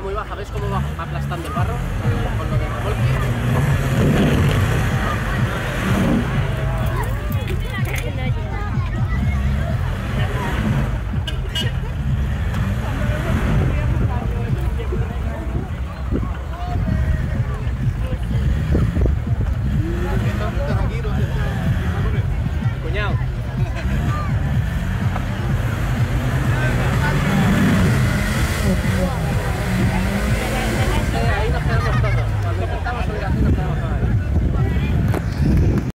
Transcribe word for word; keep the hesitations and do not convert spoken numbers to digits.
muy baja, ¿ves cómo va aplastando el barro con, con lo del remolque?